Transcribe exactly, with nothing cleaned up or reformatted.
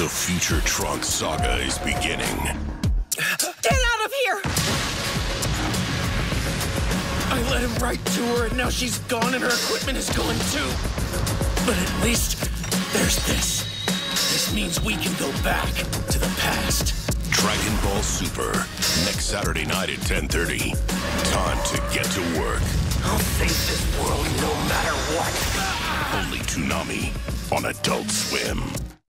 The future Trunks saga is beginning. Get out of here! I let him write to her, and now she's gone and her equipment is gone too. But at least there's this. This means we can go back to the past. Dragon Ball Super, next Saturday night at ten thirty. Time to get to work. I'll save this world no matter what. Only Toonami on Adult Swim.